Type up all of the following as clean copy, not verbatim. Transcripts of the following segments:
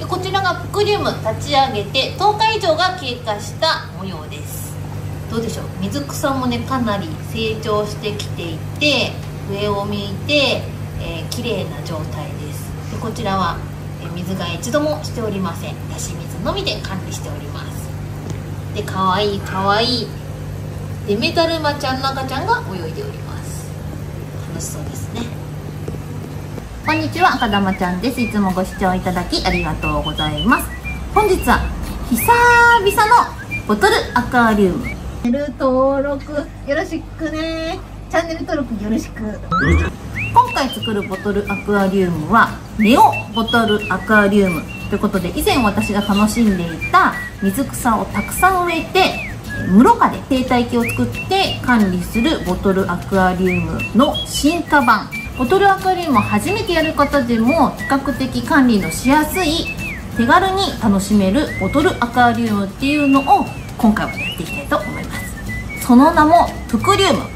こちらがプクリウム立ち上げて10日以上が経過した模様です。どうでしょう、水草もねかなり成長してきていて、上を向いて、綺麗な状態です。でこちらは水が一度もしておりません。出し水のみで管理しております。でかわいいかわいいデメダルマちゃんの赤ちゃんが泳いでおります。楽しそうですね。こんにちは、赤玉ちゃんです。いつもご視聴いただきありがとうございます。本日は久々のボトルアクアリウム。チャンネル登録よろしくね。チャンネル登録よろしく。今回作るボトルアクアリウムはネオボトルアクアリウムということで、以前私が楽しんでいた水草をたくさん植えて室下で生態系を作って管理するボトルアクアリウムの進化版。ボトルアクアリウムを初めてやる方でも比較的管理のしやすい、手軽に楽しめるボトルアクアリウムっていうのを今回はやっていきたいと思います。その名もプクリウム。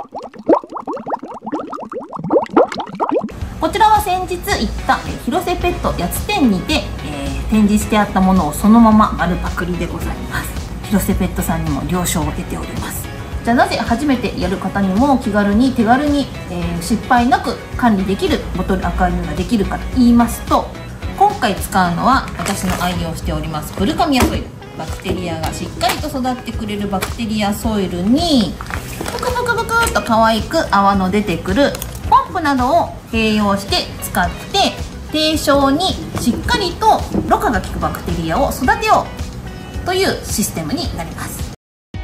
こちらは先日行った広瀬ペット八つ店にて、展示してあったものをそのまま丸パクリでございます。広瀬ペットさんにも了承を得ております。じゃあなぜ初めてやる方にも気軽に手軽に、失敗なく管理できるボトルアクアリウムができるかと言いますと、今回使うのは私の愛用しておりますブルカミアソイル。バクテリアがしっかりと育ってくれるバクテリアソイルにブクブクブクっと可愛く泡の出てくるポンプなどを併用して使って、低床にしっかりとろ過が効くバクテリアを育てようというシステムになります。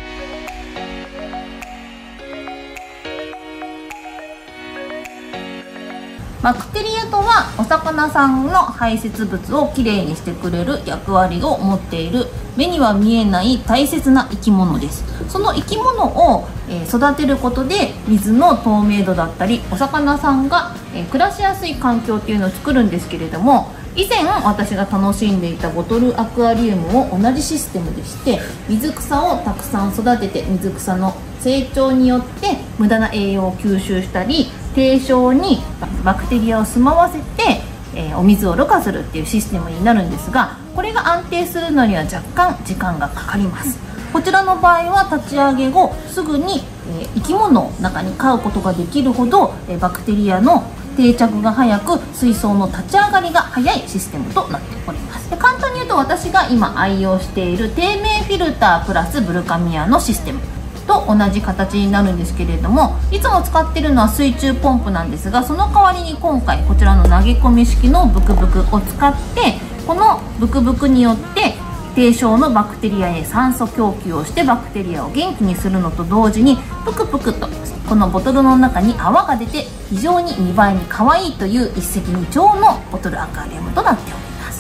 バクテリアとはお魚さんの排泄物をきれいにしてくれる役割を持っている、目には見えない大切な生き物です。その生き物を育てることで水の透明度だったりお魚さんが暮らしやすい環境っていうのを作るんですけれども、以前私が楽しんでいたボトルアクアリウムを同じシステムでして、水草をたくさん育てて水草の成長によって無駄な栄養を吸収したり、低床にバクテリアを住まわせて、お水をろ過するっていうシステムになるんですが、これが安定するのには若干時間がかかります。こちらの場合は立ち上げ後すぐに、生き物を中に飼うことができるほど、バクテリアの定着が早く水槽の立ち上がりが早いシステムとなっております。で簡単に言うと、私が今愛用している低迷フィルタープラスブルカミアのシステムと同じ形になるんですけれども、いつも使っているのは水中ポンプなんですが、その代わりに今回こちらの投げ込み式のブクブクを使って、このブクブクによって低床のバクテリアへ酸素供給をしてバクテリアを元気にするのと同時に、プクプクとこのボトルの中に泡が出て非常に見栄えに可愛いという一石二鳥のボトルアクアリウムとなっております。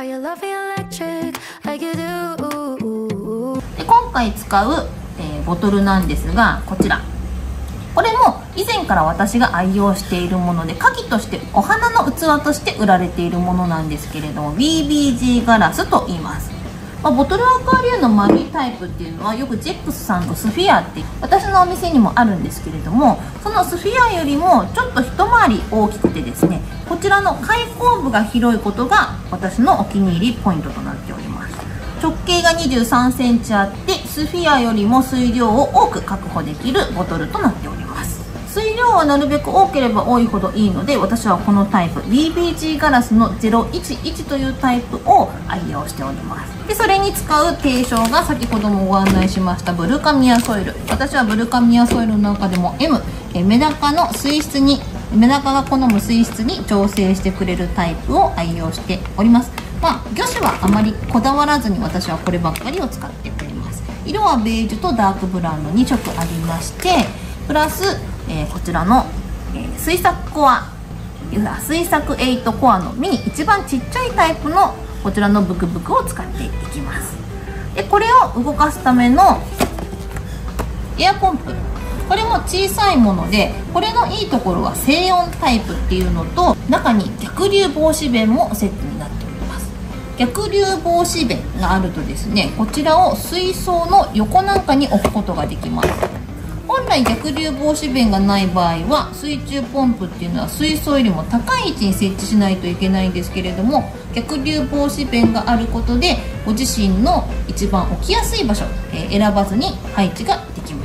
で今回使うボトルなんですが、こちら、これも以前から私が愛用しているもので、花器としてお花の器として売られているものなんですけれども、 BBG ガラスと言います。ボトルアクアリウムの丸いタイプっていうのはよくジェックスさんとスフィアって私のお店にもあるんですけれども、そのスフィアよりもちょっと一回り大きくてですね、こちらの開口部が広いことが私のお気に入りポイントとなっております。直径が23センチあって、スフィアよりも水量を多く確保できるボトルとなっております。水量はなるべく多ければ多いほどいいので、私はこのタイプ BBG ガラスの011というタイプを愛用しております。でそれに使う低床が先ほどもご案内しましたブルカミアソイル。私はブルカミアソイルの中でも M、メダカの水質に、メダカが好む水質に調整してくれるタイプを愛用しております。魚種はあまりこだわらずに私はこればっかりを使っております。色はベージュとダークブラウンの2色ありまして、プラス、こちらの、水作コア水作8コアのミニ一番ちっちゃいタイプのこちらのブクブクを使っていきます。でこれを動かすためのエアポンプ、これも小さいもので、これのいいところは静音タイプっていうのと、中に逆流防止弁もセットになっております。逆流防止弁があるとですね、こちらを水槽の横なんかに置くことができます。本来逆流防止弁がない場合は水中ポンプっていうのは水槽よりも高い位置に設置しないといけないんですけれども、 逆流防止弁があることでご自身の一番置きやすい場所、選ばずに配置ができます。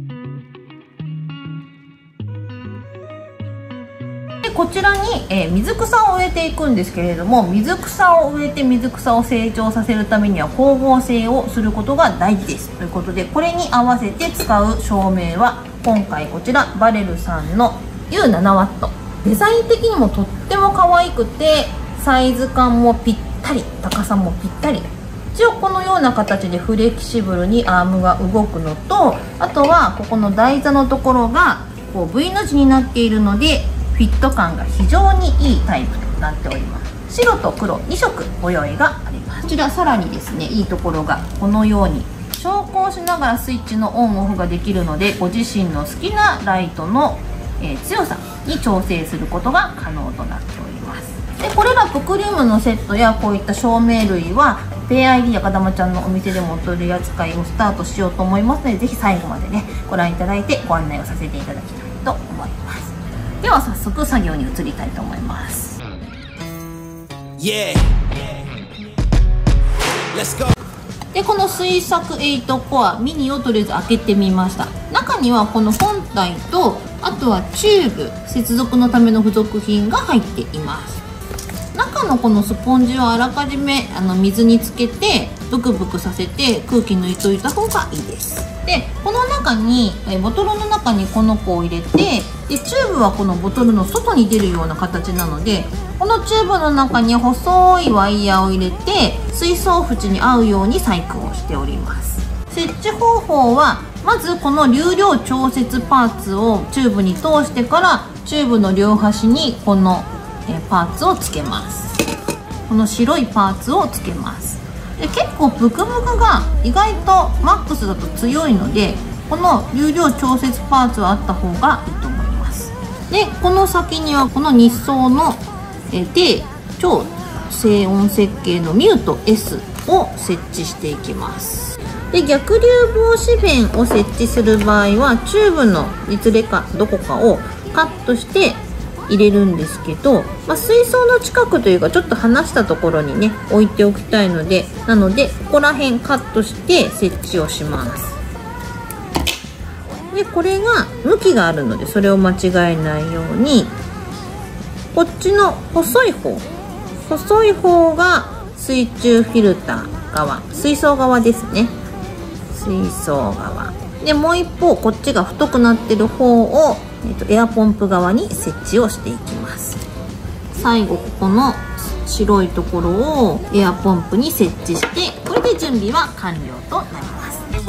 でこちらに、水草を植えていくんですけれども、水草を植えて水草を成長させるためには光合成をすることが大事ですということで、これに合わせて使う照明は今回こちらバレルさんの U7W。 デザイン的にもとっても可愛くて、サイズ感もぴったり、高さもぴったり。一応このような形でフレキシブルにアームが動くのと、あとはここの台座のところがこう V の字になっているのでフィット感が非常にいいタイプとなっております。白と黒2色ご用意があります。こちらさらにですね、いいところがこのように昇降しながらスイッチのオンオフができるので、ご自身の好きなライトの、強さに調整することが可能となっております。でこれらプクリウムのセットやこういった照明類はペア ID やかだまちゃんのお店でもお取り扱いをスタートしようと思いますので、ぜひ最後までねご覧いただいてご案内をさせていただきたいと思います。では早速作業に移りたいと思います。でこの水作8コアミニをとりあえず開けてみました。中にはこの本体と、あとはチューブ、接続のための付属品が入っています。中のこのスポンジはあらかじめ水につけてブクブクさせて空気抜いといた方がいいです。でこの中にボトルの中にこの子を入れて、でチューブはこのボトルの外に出るような形なので、このチューブの中に細いワイヤーを入れて水槽縁に合うように細工をしております。設置方法はまずこの流量調節パーツをチューブに通してから、チューブの両端にこのパーツをつけます。この白いパーツをつけます。で結構ブクブクが意外とマックスだと強いので、この流量調節パーツはあった方がいいと思います。でこの先にはこの日双の低超静音設計のミュート S を設置していきます。で逆流防止弁を設置する場合はチューブのいずれかどこかをカットして入れるんですけど、水槽の近くというかちょっと離したところにね置いておきたいので、ここら辺カットして設置をします。でこれが向きがあるのでそれを間違えないように、こっちの細い方が水中フィルター側、水槽側ですね。水槽側で、もう一方こっちが太くなってる方をエアポンプ側に設置をしていきます。最後ここの白いところをエアポンプに設置して、これで準備は完了となります。ホ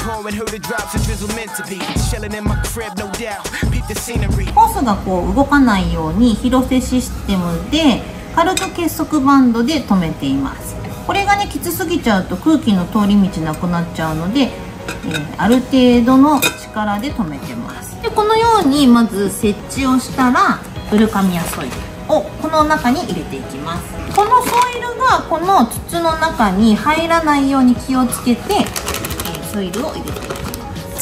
ースがこう動かないように広瀬システムで軽く結束バンドで留めています。これがねきつすぎちゃうと空気の通り道なくなっちゃうので、ある程度の力で留めてます。でこのようにまず設置をしたら、ブルカミアソイルをこの中に入れていきます。このソイルがこの筒の中に入らないように気をつけて、ソイルを入れていきます。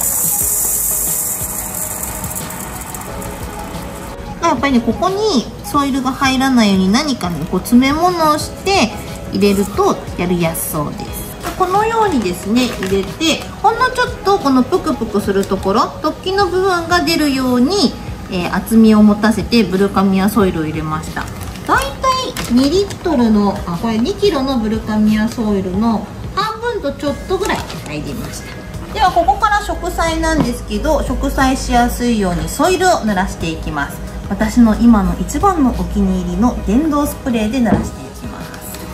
やっぱりねここにソイルが入らないように何かにこう詰め物をして入れるとやりやすそうです。このようにですね入れて、ほんのちょっとこのプクプクするところ、突起の部分が出るように、厚みを持たせてブルカミアソイルを入れました。だいたい2リットルのこれ2キロのブルカミアソイルの半分とちょっとぐらい入りました。ではここから植栽なんですけど、植栽しやすいようにソイルを濡らしていきます。私の今の一番のお気に入りの電動スプレーで濡らしていきます。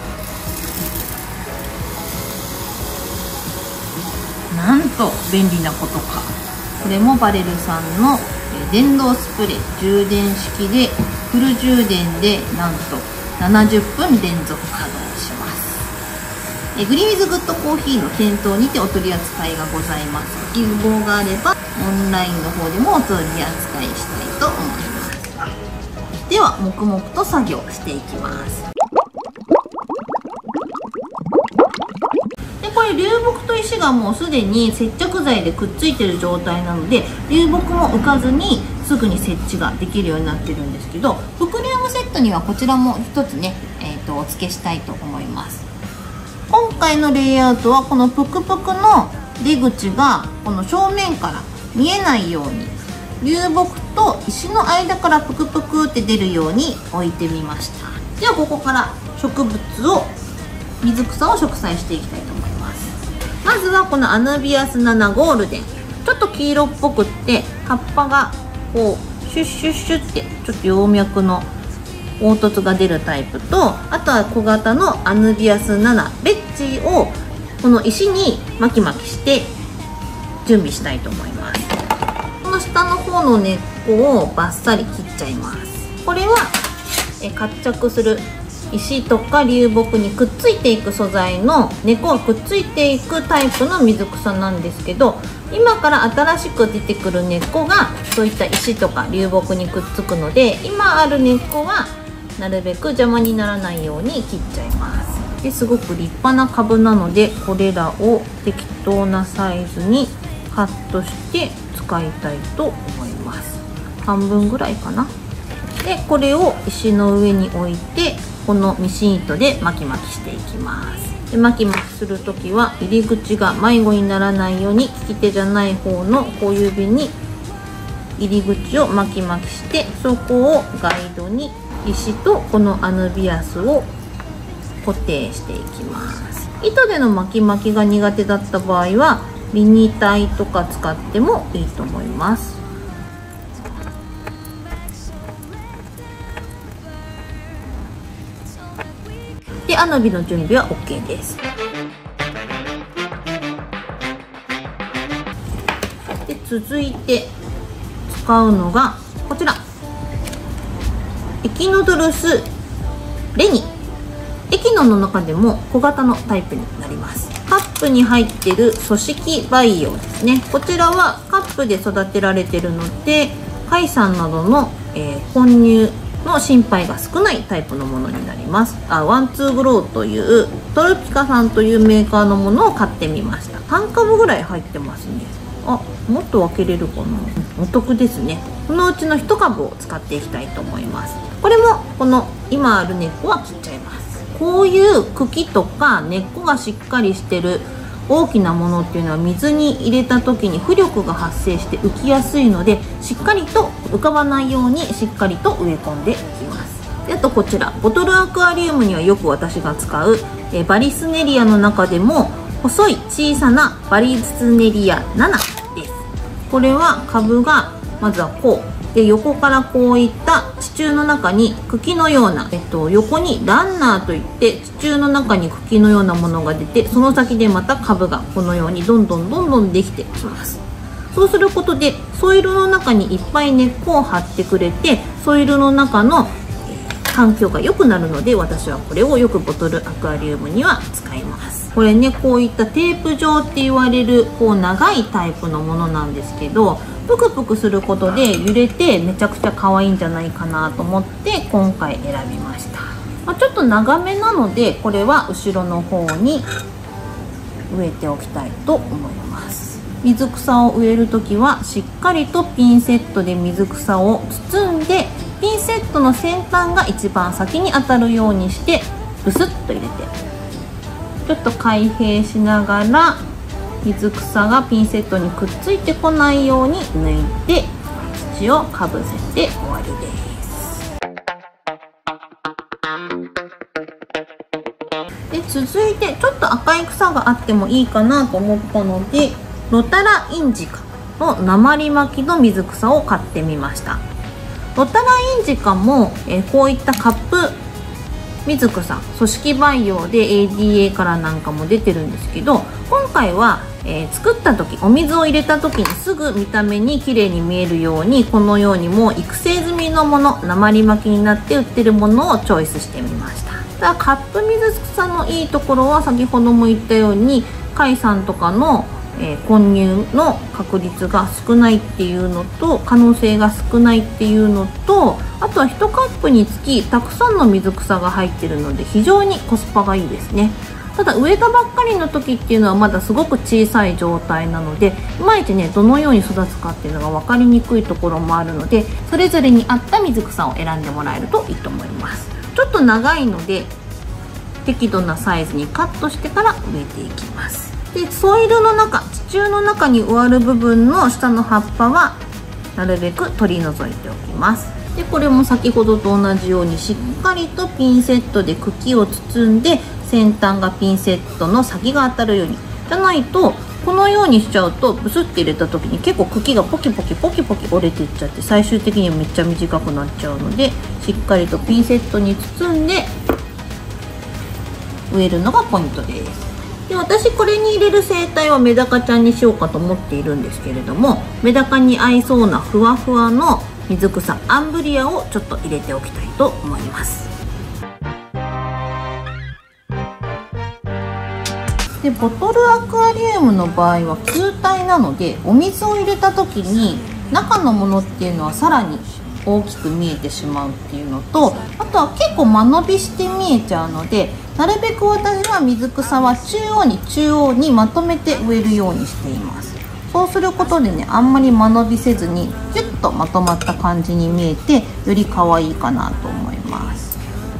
なんと便利なことか。これもバレルさんの電動スプレー、充電式でフル充電でなんと70分連続稼働します。グリーンウィズグッドコーヒーの店頭にてお取り扱いがございます。希望があればオンラインの方でもお取り扱いしたいと思います。では黙々と作業していきます。でこれ流木と石がもうすでに接着剤でくっついてる状態なので、流木も浮かずにすぐに設置ができるようになってるんですけど、プクリウムセットにはこちらも一つね、 お付けしたいと思います。今回のレイアウトはこのプクプクの出口がこの正面から見えないように、流木と石の間からプクプクって出るように置いてみました。ではここから植物を、水草を植栽していきたいと思います。まずはこのアヌビアスナナゴールデン、ちょっと黄色っぽくって葉っぱがこうシュッシュッシュってちょっと葉脈の凹凸が出るタイプと、あとは小型のアヌビアスナナベッジをこの石に巻き巻きして準備したいと思います。この下の方の根っこをバッサリ切っちゃいます。これは活着する石とか流木にくっついていく素材の根っこがくっついていくタイプの水草なんですけど、今から新しく出てくる根っこがそういった石とか流木にくっつくので、今ある根っこはなるべく邪魔にならないように切っちゃいます。ですごく立派な株なので、これらを適当なサイズにカットして使いたいと思います。半分ぐらいかな。でこれを石の上に置いて、このミシン糸で巻き巻きしていきます。で巻き巻きする時は入り口が迷子にならないように、利き手じゃない方の小指に入り口を巻き巻きして、そこをガイドに石とこのアヌビアスを固定していきます。糸での巻き巻きが苦手だった場合はミニタイとか使ってもいいと思います。でアヌビの準備は OK です。で続いて使うのがこちら、エキノドルスレニ。エキノの中でも小型のタイプになります。カップに入っている組織培養ですね。こちらはカップで育てられているので、海産などの、混入の心配が少ないタイプのものになります。ワンツーグローというトルピカさんというメーカーのものを買ってみました。3株ぐらい入ってますね。もっと分けれるかな。お得ですね。このうちの1株を使っていきたいと思います。これもこの今ある根っこは切っちゃいます。こういう茎とか根っこがしっかりしてる大きなものっていうのは、水に入れた時に浮力が発生して浮きやすいので、しっかりと浮かばないようにしっかりと植え込んでいきます。であとこちらボトルアクアリウムにはよく私が使うバリスネリアの中でも細い小さなバリスネリア7です。これは株がまずはこうで、横からこういった地中の中に茎のような、横にランナーといって地中の中に茎のようなものが出て、その先でまた株がこのようにどんどんできてきます。そうすることでソイルの中にいっぱい根っこを張ってくれて、ソイルの中の環境が良くなるので、私はこれをよくボトルアクアリウムには使います。これね、こういったテープ状って言われるこう長いタイプのものなんですけど、プクプクすることで揺れてめちゃくちゃ可愛いんじゃないかなと思って今回選びました。ちょっと長めなので、これは後ろの方に植えておきたいと思います。水草を植える時はしっかりとピンセットで水草を包んで、ピンセットの先端が一番先に当たるようにしてブスッと入れて、ちょっと開閉しながら水草がピンセットにくっついてこないように抜いて土をかぶせて終わりです。で続いてちょっと赤い草があってもいいかなと思ったので、ロタラインジカの鉛巻きの水草を買ってみました。ロタラインジカも、こういったカップ水草組織培養で ADA からなんかも出てるんですけど、今回は、作った時お水を入れた時にすぐ見た目に綺麗に見えるように、このようにもう育成済みのもの、鉛巻きになって売ってるものをチョイスしてみました。ただカップ水草のいいところは、先ほども言ったように海産とかの混入の確率が少ないっていうのと、可能性が少ないっていうのと、あとは1カップにつきたくさんの水草が入ってるので非常にコスパがいいですね。ただ植えたばっかりの時っていうのはまだすごく小さい状態なので、いまいちねどのように育つかっていうのが分かりにくいところもあるので、それぞれに合った水草を選んでもらえるといいと思います。ちょっと長いので適度なサイズにカットしてから植えていきます。でソイルの中、地中の中に植わる部分の下の葉っぱはなるべく取り除いておきます。でこれも先ほどと同じようにしっかりとピンセットで茎を包んで、先端がピンセットの先が当たるように。じゃないとこのようにしちゃうとブスって入れた時に結構茎がポキポキポキポキ折れていっちゃって、最終的にはめっちゃ短くなっちゃうので、しっかりとピンセットに包んで植えるのがポイントです。で私これに入れる生態はメダカちゃんにしようかと思っているんですけれども、メダカに合いそうなふわふわの水草アンブリアをちょっと入れておきたいと思います。でボトルアクアリウムの場合は球体なので、お水を入れた時に中のものっていうのはさらに大きく見えてしまうっていうのと、あとは結構間延びして見えちゃうので、なるべく私は水草は中央にまとめて植えるようにしています。そうすることでね、あんまり間延びせずにキュッとまとまった感じに見えて、より可愛いかなと思います。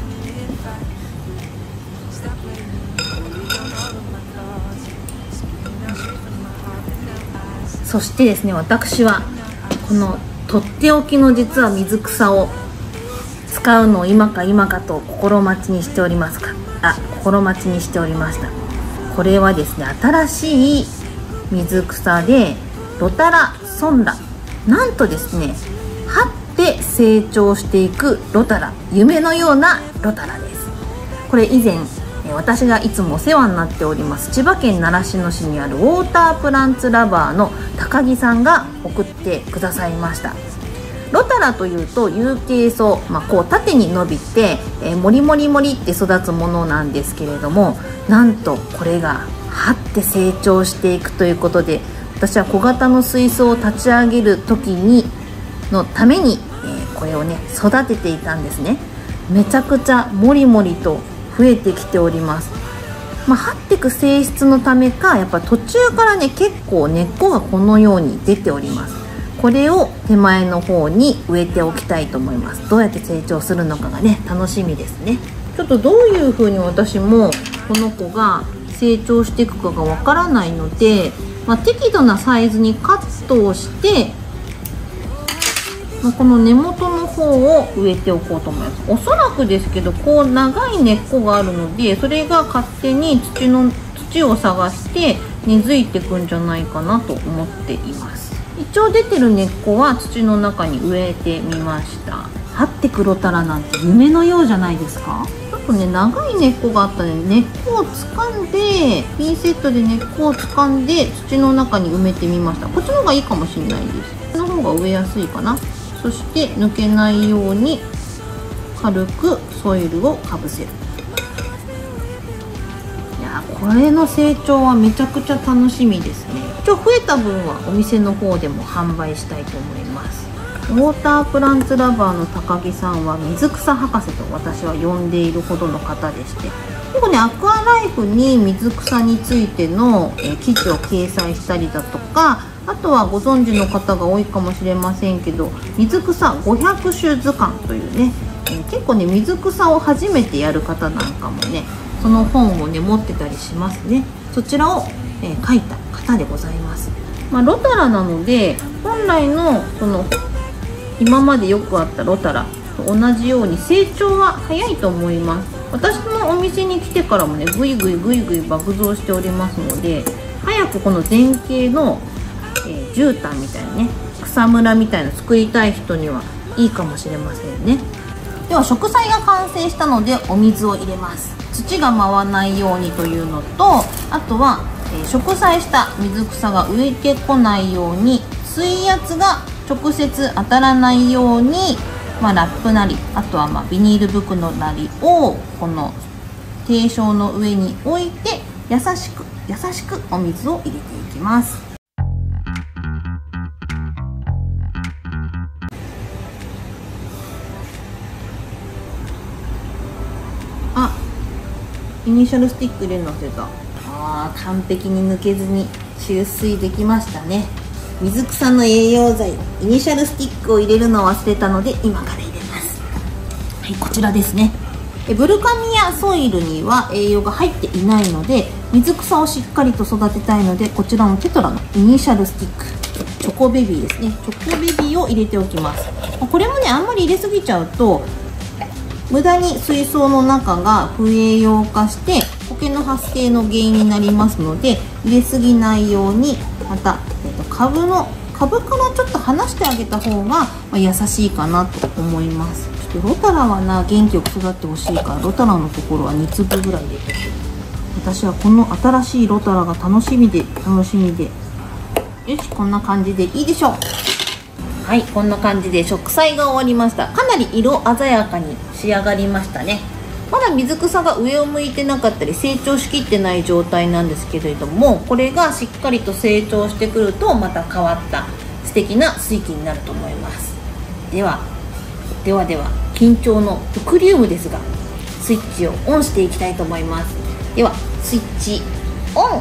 そしてですね、私はこのとっておきの実は水草を使うのを今かと心待ちにしておりますか。心待ちにしておりました。これはですね、新しい水草でロタラソンラ、なんとですね、葉って成長していくロタラ、夢のようなロタラです。これ以前私がいつもお世話になっております千葉県習志野市にあるウォータープランツラバーの高木さんが送ってくださいました。ロタラというと有茎草、こう縦に伸びて、もりもりもりって育つものなんですけれども、なんとこれが葉って成長していくということで、私は小型の水槽を立ち上げる時のために、これをね育てていたんですね。めちゃくちゃもりもりと増えてきております。張っていく性質のためか、やっぱ途中からね結構根っこがこのように出ております。これを手前の方に植えておきたいと思います。どうやって成長するのかがね楽しみですね。ちょっとどういう風に私もこの子が成長していくかがわからないので、適度なサイズにカットをして、この根元の方を植えておこうと思います。おそらくですけど、こう長い根っこがあるので、それが勝手に土を探して根付いていくんじゃないかなと思っています。一応出てる根っこは土の中に植えてみました。張ってくロタラなんて夢のようじゃないですか。ちょっとね長い根っこがあったので、根っこを掴んでピンセットで根っこを掴んで土の中に埋めてみました。こっちの方がいいかもしれないです。この方が植えやすいかな。そして抜けないように軽くソイルをかぶせる。いやこれの成長はめちゃくちゃ楽しみですね。増えた分はお店の方でも販売したいと思います。ウォータープランツラバーの高木さんは水草博士と私は呼んでいるほどの方でして、結構ねアクアライフに水草についての記事を掲載したりだとか、あとはご存知の方が多いかもしれませんけど、水草500種図鑑というね、結構ね水草を初めてやる方なんかもねその本をね持ってたりしますね。そちらを、書いた方でございます。ロタラなので本来のその今までよくあったロタラと同じように成長は早いと思います。私のお店に来てからもねぐいぐい爆増しておりますので、早くこの前景の絨毯みたいなね草むらみたいなの作りたい人にはいいかもしれませんね。では植栽が完成したのでお水を入れます。土が舞わないようにというのと、あとは植栽した水草が浮いてこないように水圧が直接当たらないように、ラップなりあとはビニール袋なりをこの低床の上に置いて優しくお水を入れていきます。イニシャルスティック入れるの忘れた。完璧に抜けずに注水できましたね。水草の栄養剤イニシャルスティックを入れるのを忘れたので今から入れます。はい、こちらですね。 ブルカミアソイルには栄養が入っていないので、水草をしっかりと育てたいので、こちらのテトラのイニシャルスティックチョコベビーですね。チョコベビーを入れておきます。これもね、あんまり入れすぎちゃうと無駄に水槽の中が不栄養化して苔の発生の原因になりますので、入れすぎないように、また、株からちょっと離してあげた方が、優しいかなと思います。ちょっとロタラはな、元気よく育ってほしいから、ロタラのところは2粒ぐらい入れて、私はこの新しいロタラが楽しみでよし、こんな感じでいいでしょう。はい、こんな感じで植栽が終わりました。かなり色鮮やかに仕上がりましたね。まだ水草が上を向いてなかったり成長しきってない状態なんですけれども、これがしっかりと成長してくるとまた変わった素敵な水器になると思います。では緊張のプクリウムですが、スイッチをオンしていきたいと思います。ではスイッチオン。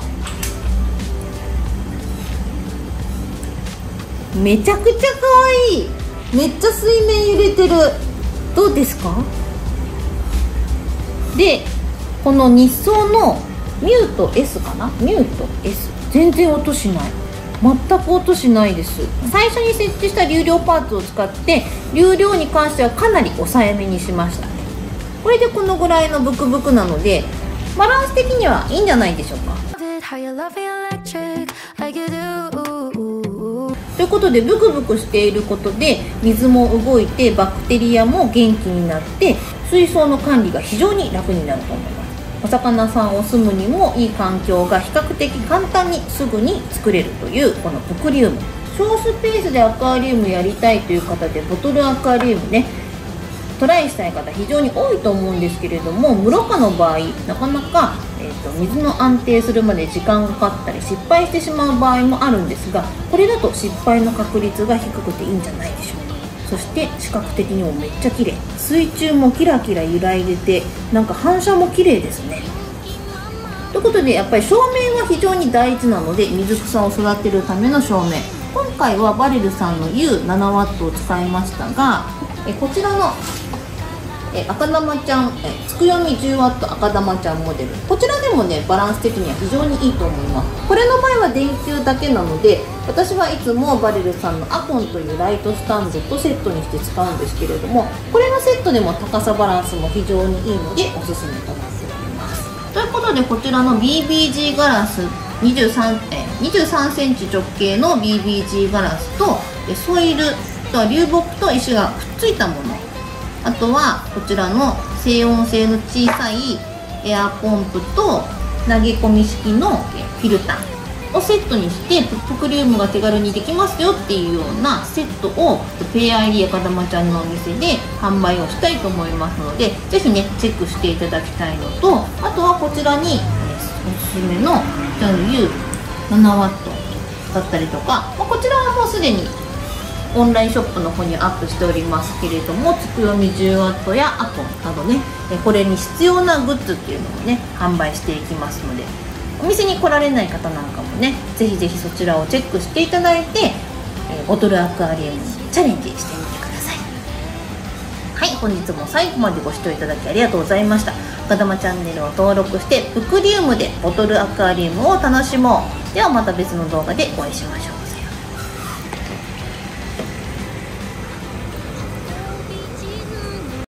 めちゃくちゃ可愛い。めっちゃ水面揺れてる。どうですか？で、この日層のミュート S かな、ミュート S、 全然音しない。全く音しないです。最初に設置した流量パーツを使って流量に関してはかなり抑えめにしました。これでこのぐらいのブクブクなのでバランス的にはいいんじゃないでしょうか。ということで、ブクブクしていることで水も動いてバクテリアも元気になって水槽の管理が非常に楽になると思います。お魚さんを住むにもいい環境が比較的簡単にすぐに作れるというこのプクリウム。小スペースでアクアリウムやりたいという方でボトルアクアリウムね、トライしたい方非常に多いと思うんですけれども、無ろ過の場合なかなか、水の安定するまで時間がかかったり失敗してしまう場合もあるんですが、これだと失敗の確率が低くていいんじゃないでしょうか。そして視覚的にもめっちゃ綺麗。水中もキラキラ揺らいでて、なんか反射も綺麗ですね。ということで、やっぱり照明は非常に大事なので、水草を育てるための照明、今回はバレルさんの U7W を使いましたが、こちらの赤玉ちゃん、つくよみ 10W 赤玉ちゃんモデル、こちらでもねバランス的には非常にいいと思います。これの場合は電球だけなので、私はいつもバレルさんのアコンというライトスタンドとセットにして使うんですけれども、これのセットでも高さバランスも非常にいいのでおすすめとなっております。ということで、こちらの BBG ガラス23センチ直径の BBG ガラスとソイルと流木と石がくっついたもの、あとはこちらの静音性の小さいエアポンプと投げ込み式のフィルターをセットにして、プクリウムが手軽にできますよっていうようなセットをペア ID 赤玉ちゃんのお店で販売をしたいと思いますので、ぜひねチェックしていただきたいのと、あとはこちらにおすすめの U7W だったりとか、こちらはもうすでにオンラインショップの方にアップしておりますけれども、つくよみ 10W やアコンなどね、これに必要なグッズっていうのをね販売していきますので、お店に来られない方なんかもね、ぜひぜひそちらをチェックしていただいて、ボトルアクアリウムにチャレンジしてみてください。はい、本日も最後までご視聴いただきありがとうございました。赤玉チャンネルを登録してプクリウムでボトルアクアリウムを楽しもう。ではまた別の動画でお会いしましょう。